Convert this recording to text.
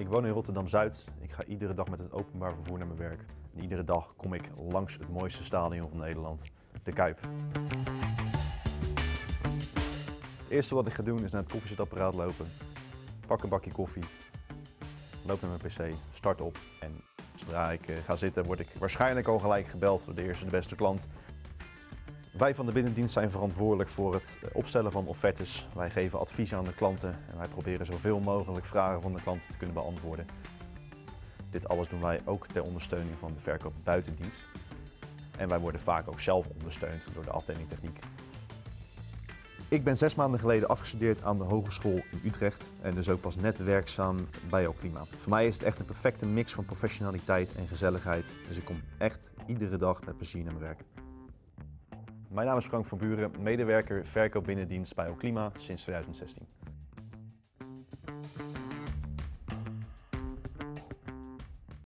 Ik woon in Rotterdam-Zuid. Ik ga iedere dag met het openbaar vervoer naar mijn werk. En iedere dag kom ik langs het mooiste stadion van Nederland, de Kuip. Het eerste wat ik ga doen is naar het koffiezetapparaat lopen. Pak een bakje koffie, loop naar mijn pc, start op. En zodra ik ga zitten word ik waarschijnlijk al gelijk gebeld door de eerste de beste klant. Wij van de binnendienst zijn verantwoordelijk voor het opstellen van offertes. Wij geven advies aan de klanten en wij proberen zoveel mogelijk vragen van de klanten te kunnen beantwoorden. Dit alles doen wij ook ter ondersteuning van de verkoop buitendienst. En wij worden vaak ook zelf ondersteund door de afdeling techniek. Ik ben 6 maanden geleden afgestudeerd aan de hogeschool in Utrecht en dus ook pas net werkzaam bij Oclima. Voor mij is het echt een perfecte mix van professionaliteit en gezelligheid. Dus ik kom echt iedere dag met plezier naar mijn werk. Mijn naam is Frank van Buren, medewerker verkoop binnendienst bij Oclima sinds 2016.